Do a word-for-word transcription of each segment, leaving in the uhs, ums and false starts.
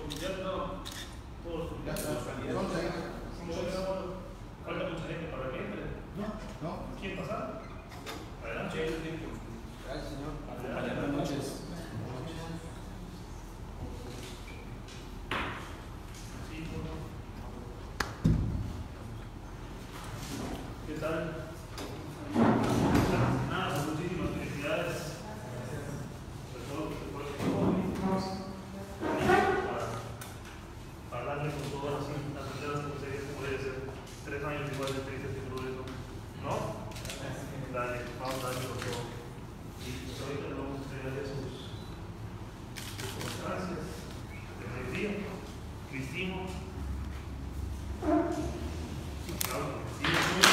ya no, todos Ya está, los candidatos. Falta Falta mucha gente para que entre. No, no. ¿Quién pasa? Adelante. Gracias, señor. Adelante. Buenas noches. Sí, bueno. ¿Qué tal? Nada, muchísimas felicidades. Para darle con todas las finanzas como se dice, puede ser tres años igual de experiencia seguro de eso, ¿no? Dale, vamos a darle con todo. Y pues ahorita le vamos a entregar sus, sus constancias de maestría. Cristino. Claro, Cristino.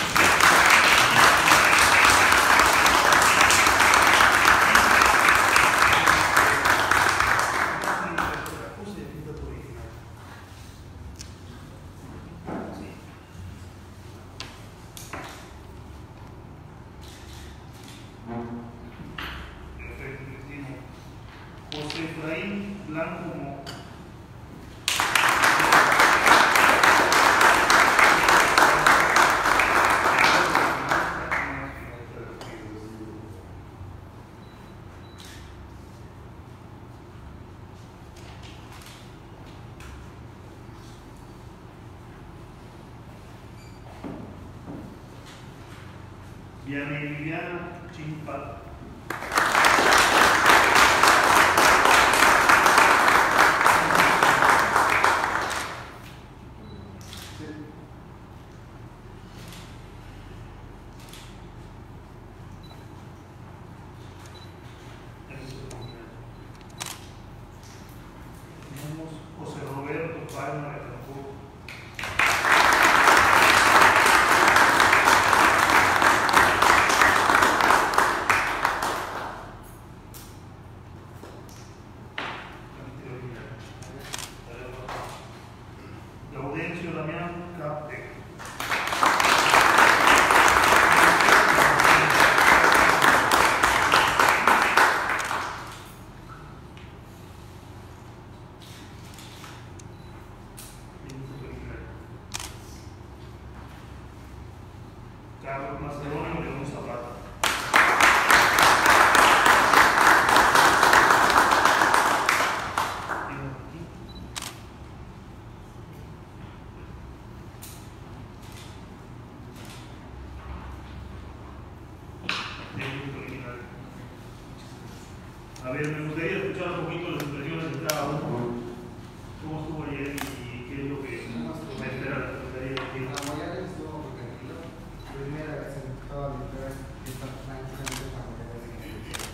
Perfecto, Cristino. José Efraín Blanco Mo. Viana Viviana Chimpa. Tenemos José Roberto Palma de Tampoco. Gaudencio Damián Capte. Carlos Macedonio León Zapata. A ver, me gustaría escuchar un poquito las impresiones de cada uno. ¿Cómo estuvo ayer y qué es lo que me espera? Me gustaría decir. La mañana estuvo muy tranquilo. Primera vez en toda mi vida que está tranquilamente familiar de institución.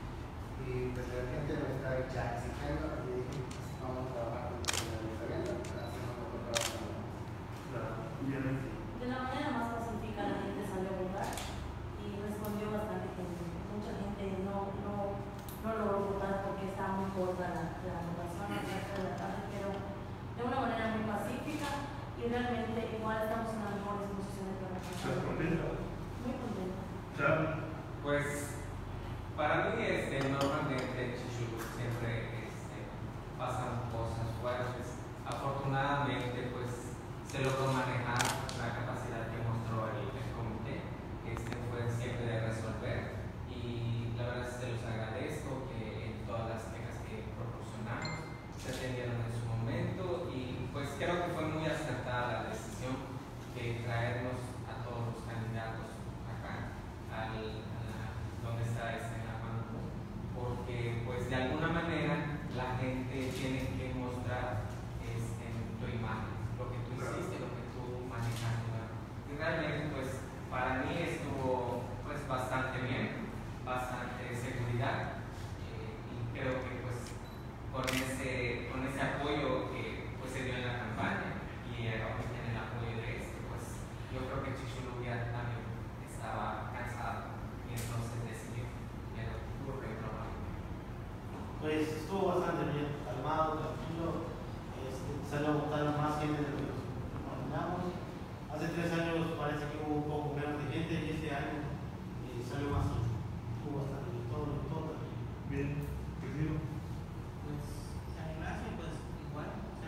Y pues la gente me está ya exigiendo y dije, vamos a trabajar con el ayuntamiento para hacer un poco de trabajo. Claro, obviamente. De la manera más pacífica la gente salió a votar y respondió bastante gente. Mucha gente no, no, no logró votar porque estaba muy corta la, la votación a las tres de la tarde, pero de una manera muy pacífica y realmente igual estamos en las mejores posiciones para ¿Estás contenta? Muy contenta. Claro. Pues para mí este, normalmente en Chichulú siempre este, pasan cosas fuertes. Afortunadamente pues se logró manejar la capacidad que mostró el, el comité, que este fue siempre de resolver, y la verdad es que los agradezco que en todas las quejas que proporcionamos se atendieron en su momento, y pues creo que fue muy acertada la decisión de traernos a todos los candidatos acá al, a la, donde está este en la mano, porque pues de alguna manera la gente tiene que mostrar este, tu imagen, lo que tú hiciste, lo que tú manejaste, ¿no? Y realmente pues para mí estuvo pues bastante bien, bastante seguridad, eh, y creo que pues con ese, con ese apoyo que pues se dio en la campaña y ahorita en el apoyo de este, pues yo creo que Chichulú ya también estaba cansado y entonces decidió que no ocurre probablemente. Pues estuvo bastante bien, calmado, tranquilo, este, salió a votar más gente de lo que nos imaginamos. Hace tres años parece que hubo un poco menos de gente y este año eh, salió más gente. Estuvo bastante bien, todo, todo también. Bien, Cristino. Pues San Ignacio, pues igual,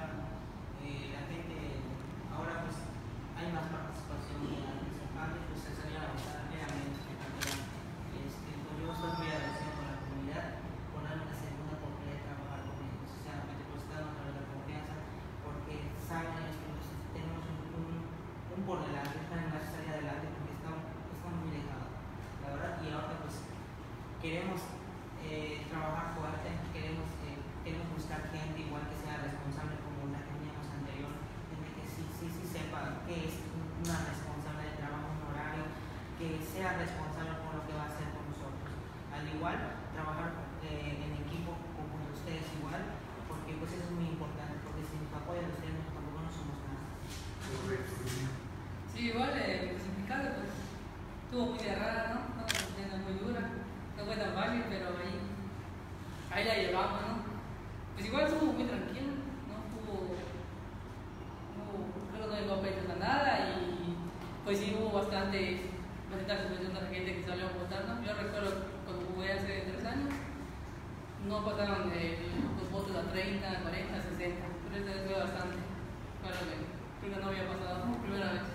que es una responsable de trabajo, un horario, que sea responsable por lo que va a hacer con nosotros. Al igual, trabajar eh, en equipo con, con ustedes igual, porque pues eso es muy importante, porque sin el apoyo de ustedes tampoco no somos nada. Sí, igual eh, pues, en mi caso pues estuvo muy rara, ¿no? Una cuarentena muy dura, no fue tan fácil, pero ahí, ahí la llevamos, ¿no? Pues igual estuvo muy tranquilo, ¿no? Hubo, hubo creo que no llegó a pelear a nada y pues sí hubo bastante, bastante aceptación de la gente que salió a votar, ¿no? Yo recuerdo cuando jugué hace tres años, no pasaron de los votos a treinta, cuarenta, sesenta, pero esta vez fue bastante, claro que creo que no había pasado, ¿no? Primera vez.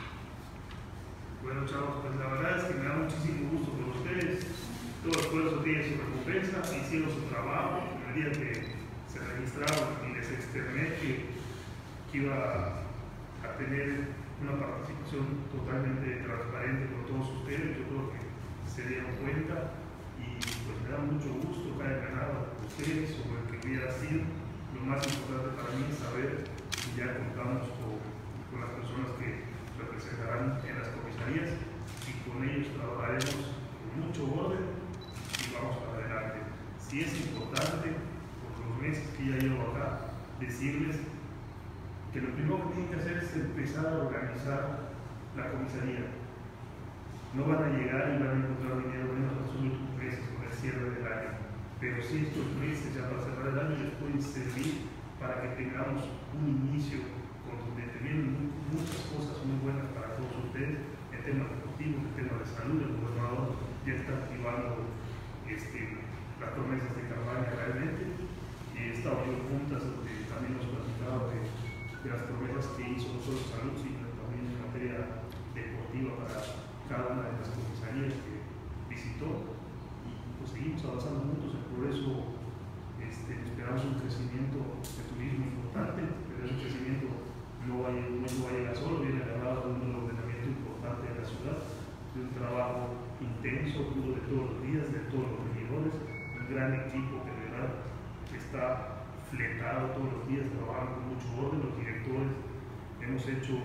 Bueno, chavos, pues la verdad es que me da muchísimo gusto por ustedes. Todo esfuerzo tiene su recompensa, hicieron su trabajo. El día que se registraron y les externé que, que iba a, a tener una participación totalmente transparente con todos ustedes, yo creo que se dieron cuenta y pues me da mucho gusto que hayan ganado ustedes sobre el que hubiera sido. Lo más importante para mí es saber si ya contamos con, con las personas que representarán en las comisarías y con ellos trabajaremos con mucho orden y vamos para adelante. Si es importante, por los meses que ya llevo acá, decirles que lo primero que tienen que hacer es empezar a organizar la comisaría. No van a llegar y van a encontrar dinero en los últimos meses con el cierre del año, pero sí estos meses ya para cerrar el año les pueden servir para que tengamos un inicio contundente. Vienen muchas cosas muy buenas para todos ustedes en temas deportivos, en temas de salud. El gobernador ya está activando este, las promesas de campaña realmente y está abriendo juntas donde también nos platicaba de, de las promesas que hizo no solo en salud, sino también en materia deportiva para cada una de las comisarías que visitó y pues seguimos avanzando juntos. El progreso, este, esperamos un crecimiento de turismo importante, pero ese crecimiento no va, no va a llegar solo, viene agarrado de un ordenamiento importante de la ciudad, de un trabajo intenso, duro de todos los días, de todos los regidores, un gran equipo que de verdad está fletado todos los días, trabajando con mucho orden. Los directores hemos hecho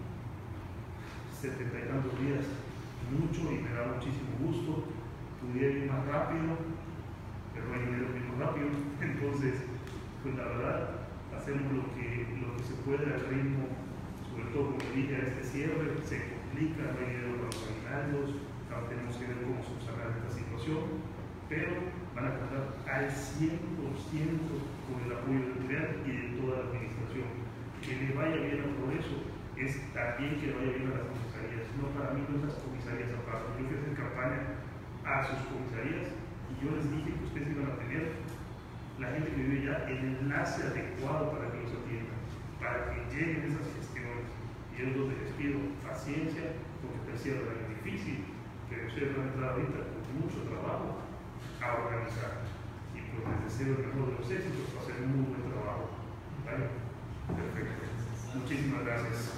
setenta y tantos días mucho y me da muchísimo gusto. Pudiera ir más rápido, pero no hay dinero que ir más rápido. Entonces, pues la verdad, hacemos lo que, lo que se puede al ritmo, sobre todo como dije a este cierre, se complica, no hay dinero para los aguinaldos, ahora tenemos que ver cómo subsanar esta situación, pero van a contar al cien por ciento con el apoyo del gobierno y de toda la administración. Que le vaya bien al progreso es también que le vaya bien a las comisarías. No, para mí no es las comisarías aparte. Yo fui a hacer campaña a sus comisarías y yo les dije que ustedes iban a tener la gente que vive ya el enlace adecuado para que los atiendan, para que lleguen esas gestiones. Y yo les pido paciencia, porque te cierra es difícil, pero ustedes van a entrar ahorita con mucho trabajo a organizar. Y pues les deseo el mejor de los éxitos para hacer un muy buen trabajo. ¿Vale? Perfecto. Muchísimas gracias.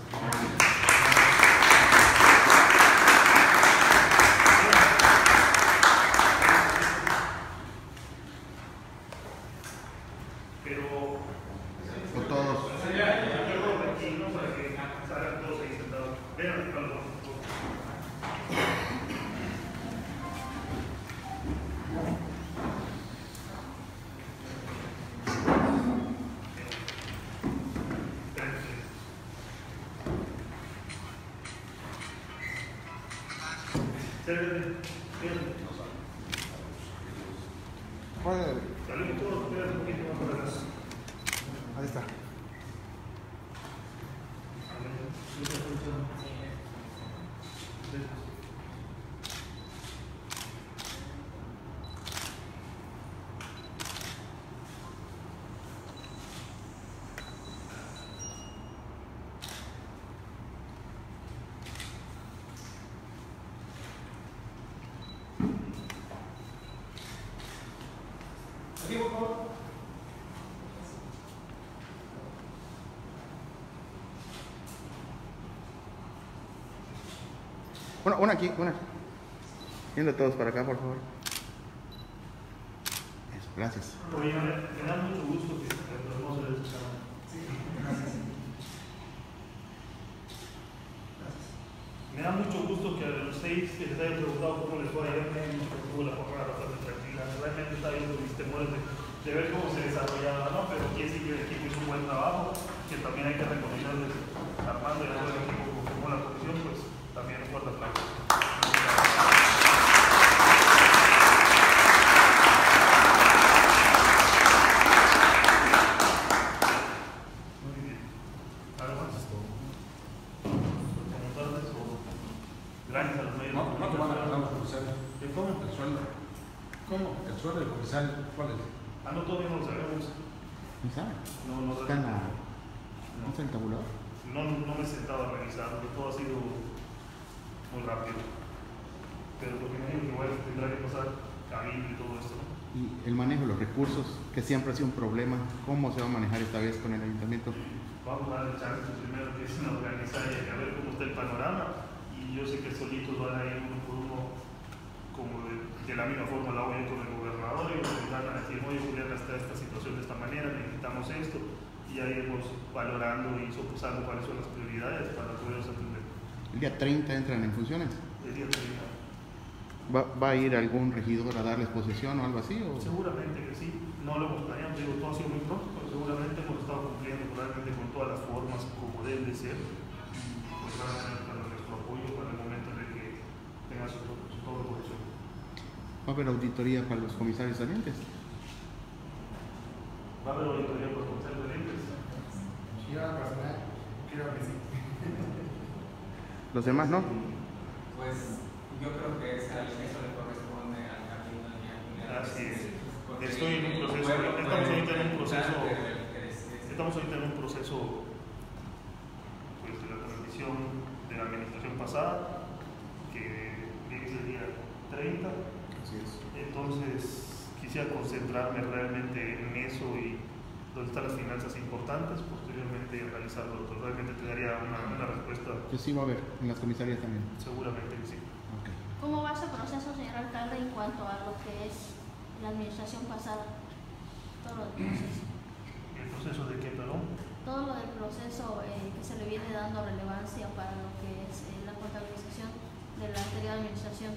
Pero Por todos. aquí no para que salgan todos ahí sentados. Vean, Carlos. Bueno, Salimos todos, espérate un poquito más para atrás. ahí está. Aquí, por favor. Una, una aquí, una. Viendo todos para acá, por favor. Eso, gracias. Oye, me, me da mucho gusto que podamos haber escuchado. Sí, gracias. Me da mucho gusto que a los seis que les haya preguntado cómo les fue ayer, tuvo la jornada bastante tranquila. Realmente estaba viendo mis temores de, de ver cómo se desarrollaba, ¿no? Pero aquí sí que el equipo hizo un buen trabajo, que también hay que reconocerles Armando y a todo el equipo que formó la comisión, pues también un fuerte aplauso. Gracias a los medios. No, no te van a ganar los comisarios. ¿Cómo? El sueldo. ¿Cómo? El sueldo del comisario, ¿cuál es? Ah, no, todavía no lo sabemos. ¿No sabe? No, no, ¿Está en la, no. ¿no está en el tabulador? No, no me he sentado a revisarlo, todo ha sido muy rápido. Pero lo que me digo que igual tendrá que pasar camino y todo esto, ¿no? Y el manejo de los recursos, que siempre ha sido un problema, ¿cómo se va a manejar esta vez con el ayuntamiento? Vamos a dar el chance primero que es una organizar y a ver cómo está el panorama. Y yo sé que solitos van a ir uno por uno, como de, de la misma forma lo hago yo con el gobernador, y nos van a decir, oye Julián, está esta situación de esta manera, necesitamos esto, y ahí iremos valorando y sopesando cuáles son las prioridades para poderlos atender. El día treinta entran en funciones. El día treinta. ¿Va, ¿Va a ir algún regidor a darles posesión o algo así? O? Seguramente que sí, no lo hemos planeado, digo, todo ha sido muy pronto, pero seguramente hemos estado cumpliendo probablemente con todas las formas como debe de ser, y pues van a tener para nuestro apoyo para el momento en el que tenga su, su todo posición. ¿Va a haber auditoría para los comisarios salientes? ¿Va a haber auditoría por comisarios salientes? Si yo era personal, creo que sí. ¿Los demás no? Pues yo creo que esa, eso le corresponde al camino de la Así es. Estoy en un proceso, estamos ahorita en un proceso, estamos ahorita en un proceso pues, de la transición de la administración pasada, que es el día treinta. Así es. Entonces quisiera concentrarme realmente en eso y donde están las finanzas importantes, posteriormente realizarlo. Realmente te daría una, una respuesta. Que sí va a haber en las comisarias también. Seguramente que sí. Okay. ¿Cómo va ese proceso, señor alcalde, en cuanto a lo que es la administración pasada? Todo lo del proceso. ¿El proceso de qué, perdón? Todo lo del proceso eh, que se le viene dando relevancia para lo que es eh, la contabilización de la anterior administración.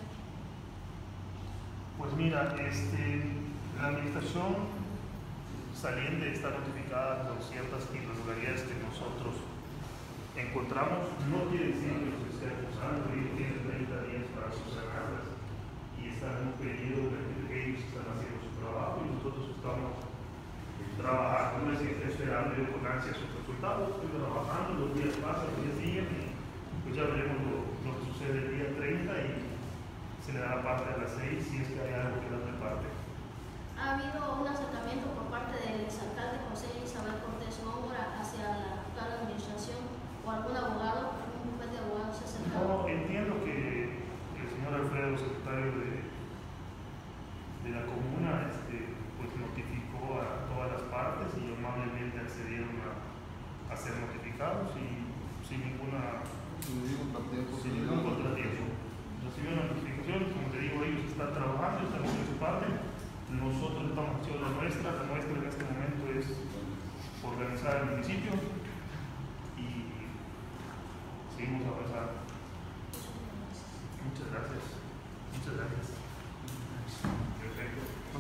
Pues mira, este, la administración saliente está notificada con ciertas irregularidades que nosotros encontramos. No quiere decir que los estemos usando, ellos tienen treinta días para subsanarlas y están en un periodo en el que ellos están haciendo su trabajo y nosotros estamos trabajando. No es que esté esperando yo con ansia sus resultados, estoy trabajando, los días pasan, los días siguen y pues ya veremos lo, lo que sucede el día treinta y se le dará parte a las seis si es que hay algo que darle parte. ¿Ha habido un acercamiento por parte del exalcalde José Isabel Cortés Góngora hacia la actual administración o algún abogado, algún bufete de abogados se ha acercado? No, entiendo que el señor Alfredo, secretario de, de la comuna, este, pues notificó a todas las partes y amablemente accedieron a, a ser notificados y sin ninguna sin ningún contratiempo. Recibieron la notificación, como te digo, ellos están trabajando, están haciendo su parte. Nosotros estamos haciendo la nuestra, la nuestra en este momento es organizar el municipio y seguimos avanzando. Muchas gracias. Muchas gracias. Perfecto.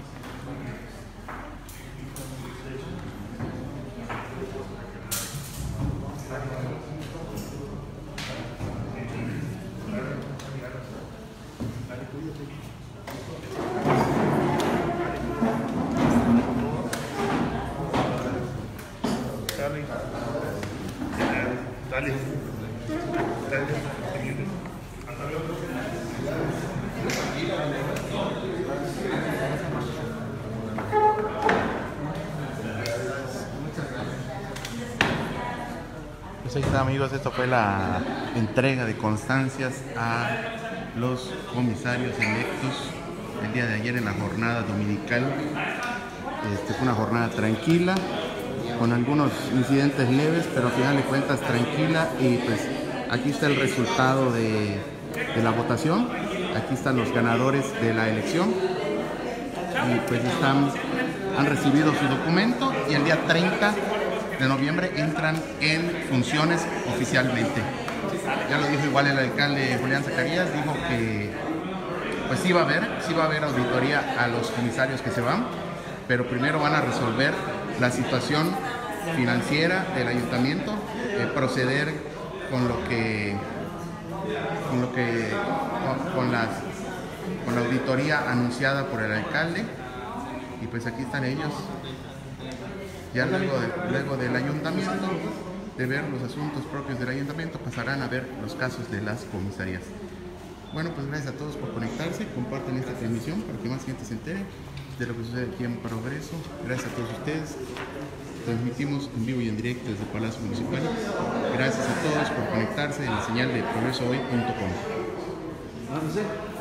Dale. Dale. Hasta luego. Pues ahí está, amigos, esto fue la entrega de constancias a los comisarios electos el día de ayer en la jornada dominical. Este, fue una jornada tranquila, con algunos incidentes leves, pero al final de cuentas tranquila, y pues aquí está el resultado de, de la votación. Aquí están los ganadores de la elección y pues están, han recibido su documento y el día treinta de noviembre entran en funciones oficialmente. ya lo dijo igual el alcalde Julián Zacarías, dijo que pues sí va a haber, sí va a haber auditoría a los comisarios que se van, pero primero van a resolver la situación financiera del ayuntamiento, eh, proceder con lo que, con lo que, con, con las, con la auditoría anunciada por el alcalde, y pues aquí están ellos, ya luego, de, luego del ayuntamiento, de ver los asuntos propios del ayuntamiento, pasarán a ver los casos de las comisarías. Bueno, pues gracias a todos por conectarse, compartan esta transmisión para que más gente se entere de lo que sucede aquí en Progreso. Gracias a todos ustedes. Transmitimos en vivo y en directo desde Palacio Municipal. Gracias a todos por conectarse en la señal de progreso hoy punto com.